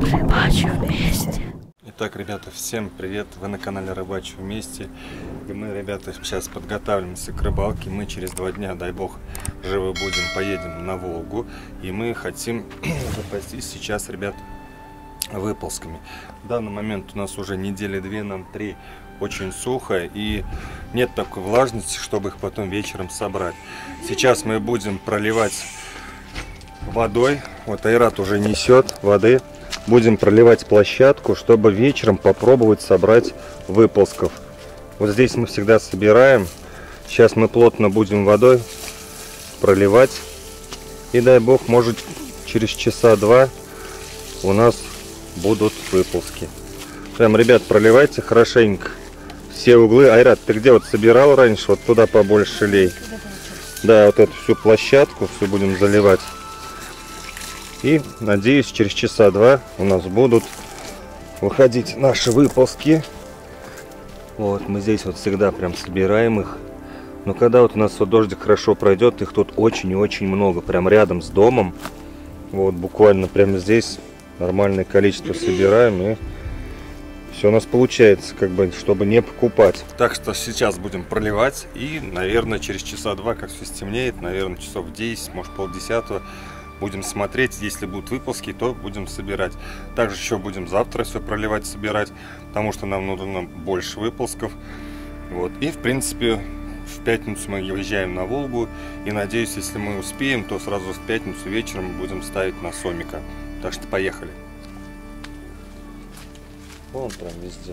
Рыбачу вместе. Итак, ребята, всем привет! Вы на канале Рыбачу вместе. И мы, ребята, сейчас подготавливаемся к рыбалке. Мы через 2 дня, дай бог, живы будем, поедем на Волгу. И мы хотим запастись сейчас, ребят, выползками. В данный момент у нас уже недели 2, нам 3 очень сухо. И нет такой влажности, чтобы их потом вечером собрать. Сейчас мы будем проливать водой. Вот Айрат уже несет воды. Будем проливать площадку, чтобы вечером попробовать собрать выползков. Вот здесь мы всегда собираем. Сейчас мы плотно будем водой проливать. И дай бог, может через часа 2 у нас будут выползки. Прям, ребят, проливайте хорошенько все углы. Айрат, ты где вот собирал раньше? Вот туда побольше лей. Да, вот эту всю площадку все будем заливать. И, надеюсь, через часа 2 у нас будут выходить наши выползки. Вот, мы здесь вот всегда прям собираем их. Но когда вот у нас вот дождик хорошо пройдет, их тут очень и очень много. Прям рядом с домом. Вот, буквально прямо здесь нормальное количество собираем. И все у нас получается, как бы, чтобы не покупать. Так что сейчас будем проливать. И, наверное, через часа 2, как все стемнеет, наверное, часов 10, может, полдесятого, будем смотреть, если будут выползки, то будем собирать. Также еще будем завтра все проливать, собирать, потому что нам нужно больше выползков. Вот. И в принципе в пятницу мы уезжаем на Волгу. И надеюсь, если мы успеем, то сразу в пятницу вечером будем ставить на сомика. Так что поехали. Вон прям везде.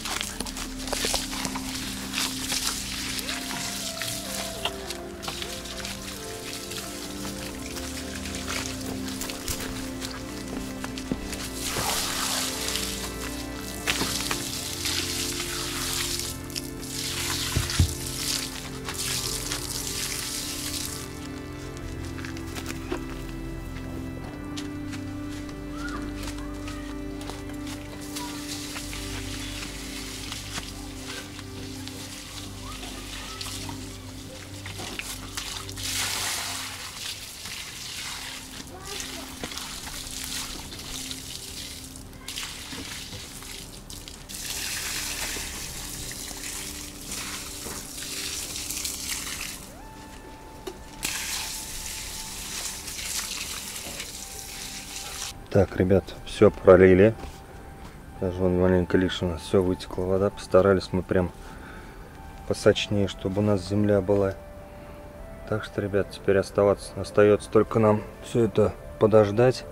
Так, ребят, все пролили. Даже вон маленько лишь у нас все вытекла вода. Постарались мы прям посочнее, чтобы у нас земля была. Так что, ребят, теперь остается только нам все это подождать.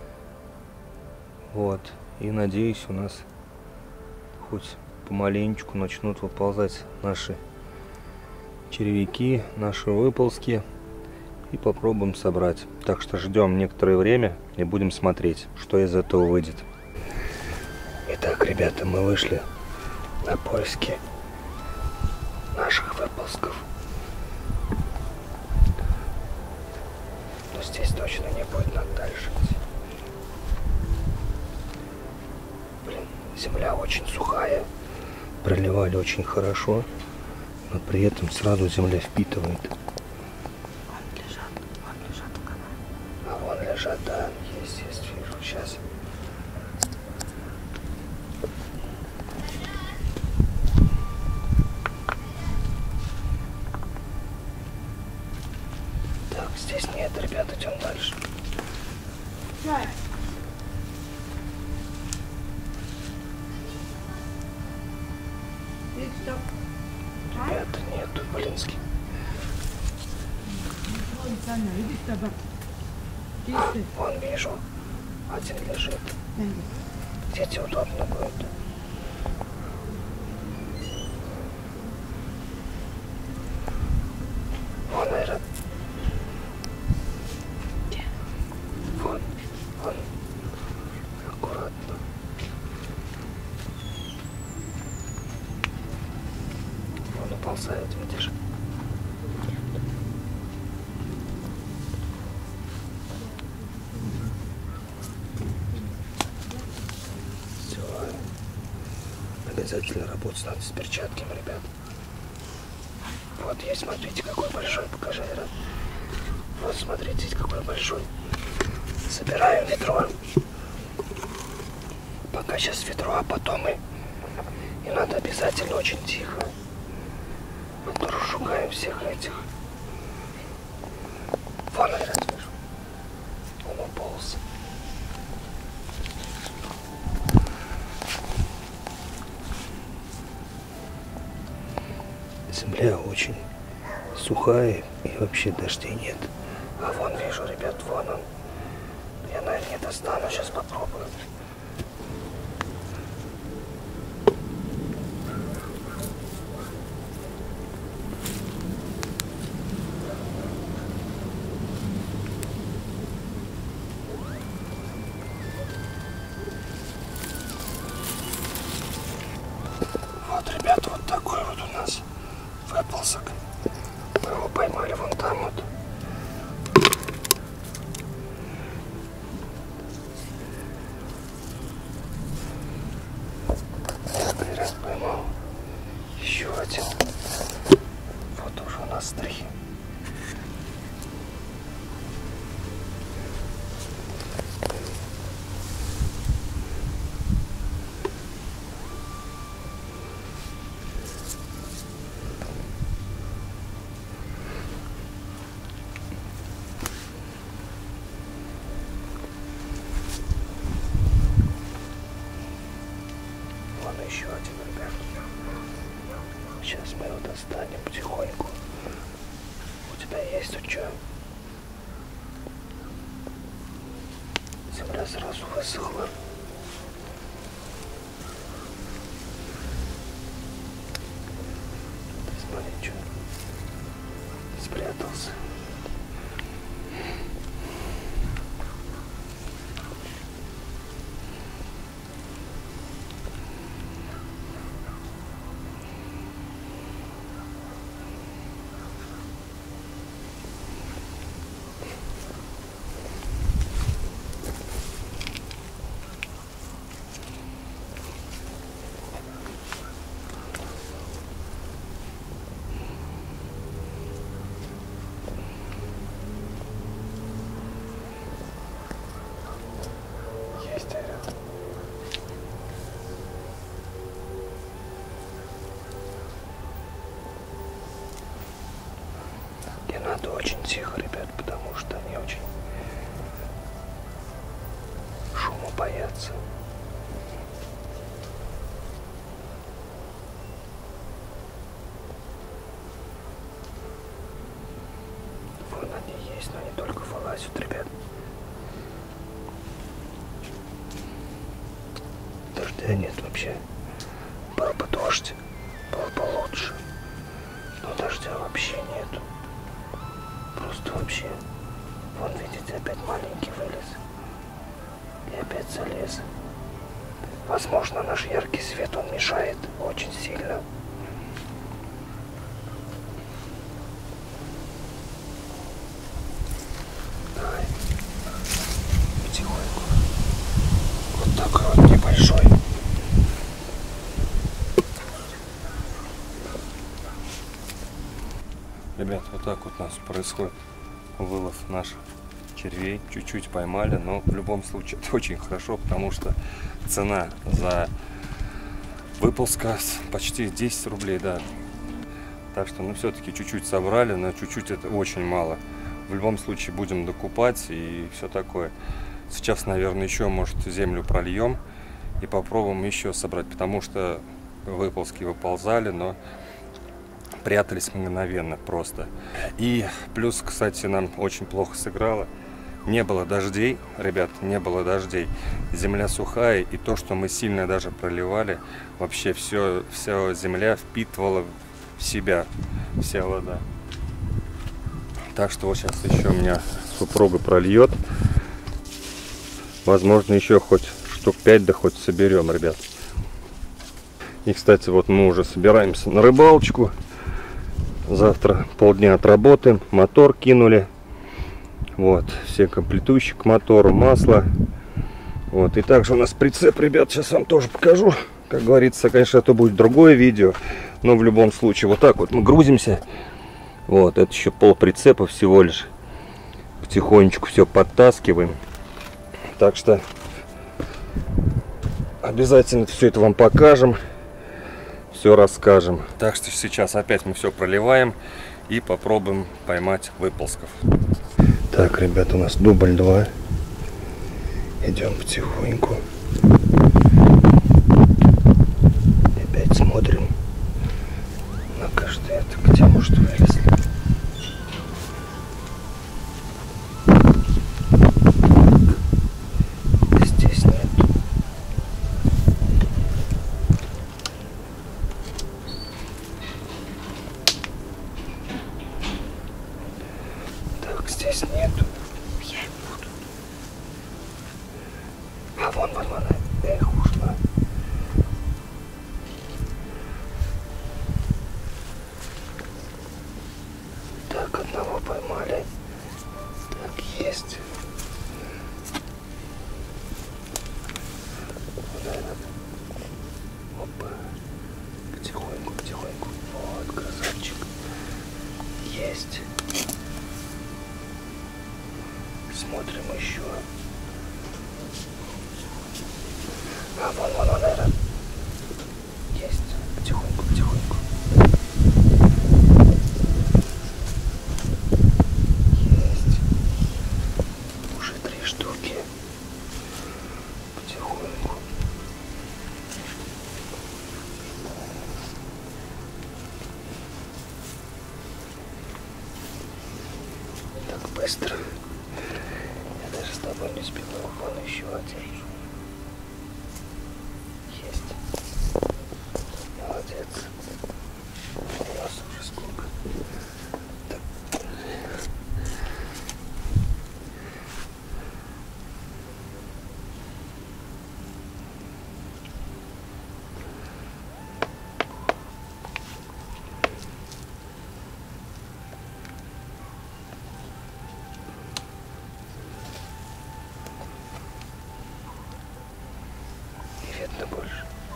Вот. И надеюсь, у нас хоть помаленечку начнут выползать наши червяки, наши выползки. И попробуем собрать. Так что ждем некоторое время и будем смотреть, что из этого выйдет. Итак, ребята, мы вышли на поиски наших выползков. Но здесь точно не будет, надо дальше идти. Блин, земля очень сухая. Проливали очень хорошо, но при этом сразу земля впитывает. Да, есть, вижу, сейчас. Так, здесь нет, ребята, идем дальше. Ребята, нету, блински. Вон вижу, один лежит. Где-то удобно будет. Вон, наверное. Вон. Аккуратно. Он уползает, видишь? Обязательно работать надо с перчатками, ребят. Вот есть, смотрите, какой большой, покажи, Айрат. Вот смотрите, какой большой. Собираем ведро. Пока сейчас ведро, а потом и надо обязательно очень тихо. Мы то расшугаем всех этих. Вон, я вижу. Он уполз. Земля очень сухая и вообще дождей нет. А вон вижу, ребят, вон он. Я, наверное, не достану, сейчас попробую. Вот, ребят, вот такой вот у нас выползок. Мы его поймали вон там вот. Раз поймал. Еще один. Вот уже у нас 3. Еще один, ребят. Сейчас мы его достанем потихоньку. У тебя есть тут что? Земля сразу высохла. Смотри, что спрятался. Надо очень тихо, ребят, потому что они очень шума боятся. Вон они есть, но они только вылазят, ребят. Дождя нет вообще. Был бы дождь, было бы лучше. Но дождя вообще нету. Просто вообще. Вон, видите, опять маленький вылез. И опять залез. Возможно, наш яркий свет, он мешает очень сильно. Давай. Потихоньку. Вот такой вот небольшой. Ребят, вот так вот у нас происходит вылов наших червей. Чуть-чуть поймали, но в любом случае это очень хорошо, потому что цена за выползка почти 10 рублей, да. Так что, ну, все-таки чуть-чуть собрали, но чуть-чуть это очень мало. В любом случае будем докупать и все такое. Сейчас, наверное, еще, может, землю прольем и попробуем еще собрать, потому что выползки выползали, но прятались мгновенно просто. И плюс, кстати, нам очень плохо сыграло. Не было дождей, ребят, не было дождей. Земля сухая, и то, что мы сильно даже проливали, вообще вся земля впитывала в себя, вся вода. Так что вот сейчас еще у меня супруга прольет. Возможно, еще хоть штук 5, да хоть соберем, ребят. И, кстати, вот мы уже собираемся на рыбалочку. Завтра полдня отработаем, мотор кинули. Вот, все комплектующие к мотору, масло. Вот, и также у нас прицеп, ребят, сейчас вам тоже покажу. Как говорится, конечно, это будет другое видео, но в любом случае, вот так вот мы грузимся. Вот, это еще полприцепа всего лишь. Потихонечку все подтаскиваем. Так что Обязательно все это вам покажем, все расскажем. Так что сейчас опять мы все проливаем и попробуем поймать выползков. Так, ребята, у нас дубль 2. Идем потихоньку. Опять смотрим на каждый это, где может вылезли. Здесь нет. Так, здесь нету. Я и буду. А вон она. Эх, ушла. Так, одного поймали. Так, есть. Вот этот. Опа. Потихоньку, потихоньку. Вот, красавчик. Есть. Смотрим еще. А вон он, наверное. Есть. Потихоньку, потихоньку. Есть. Уже 3 штуки. Потихоньку. Так быстро. Я даже с тобой не успеваю. Вон еще один. Есть. Молодец. У нас уже сколько. Так. Не видно больше.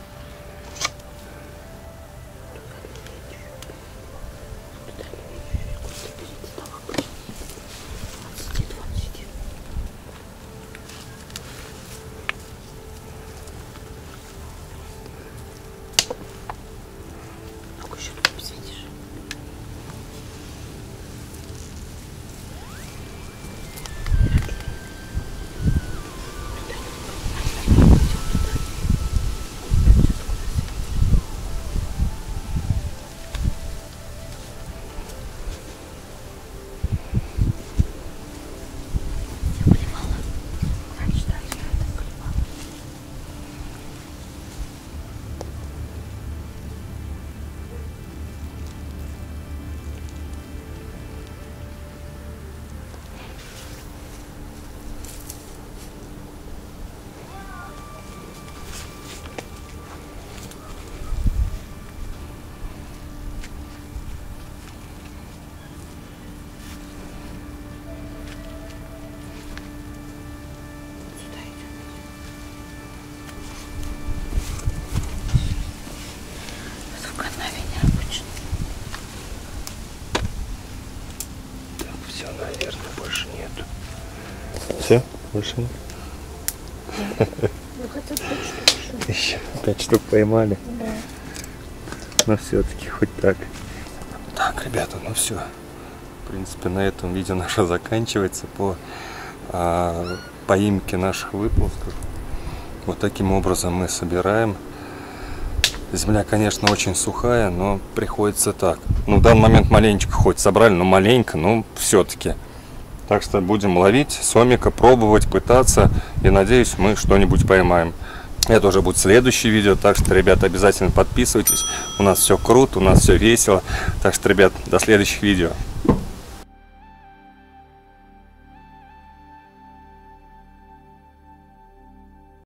Все, наверное, больше нету. Все? Больше нет? Ну хотя 5 штук еще. Еще 5 штук поймали. Да. Но все-таки хоть так. Так, ребята, ну все. В принципе, на этом видео наше заканчивается по поимке наших выползков. Вот таким образом мы собираем. Земля, конечно, очень сухая, но приходится так. Ну, в данный момент маленечко хоть собрали, но маленько, но все-таки. Так что будем ловить сомика, пробовать, пытаться. И надеюсь, мы что-нибудь поймаем. Это уже будет следующее видео. Так что, ребята, обязательно подписывайтесь. У нас все круто, у нас все весело. Так что, ребят, до следующих видео.